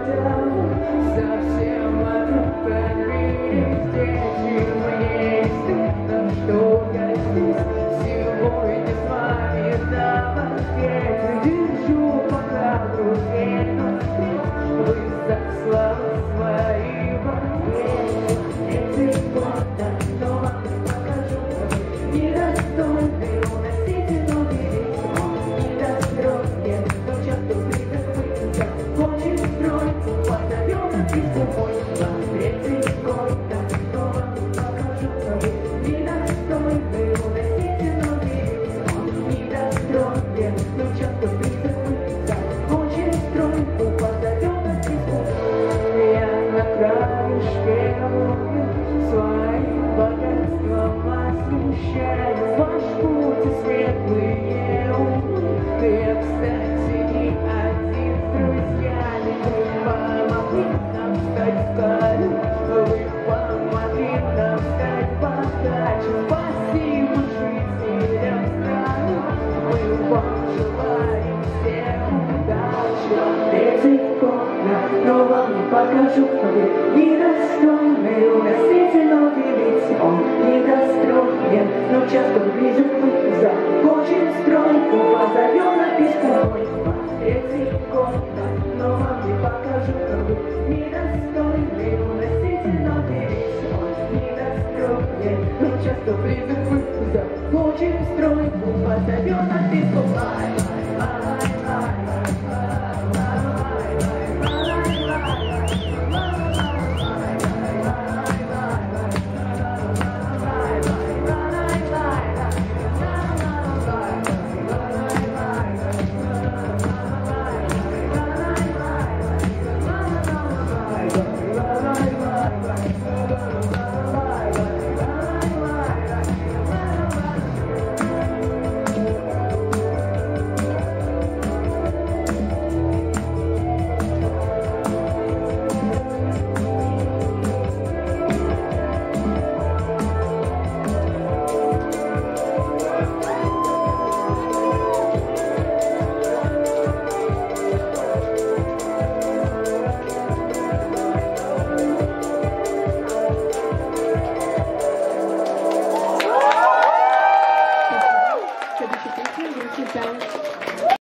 Покажу тебе недостойный, уносительно делиться он недостроен, но часто близок закончен стройку, позовем на письмо. Третий год, но вам не покажу тебе недостойный, уносительно делиться он недостроен, но часто близок закончен стройку, позовем на письмо.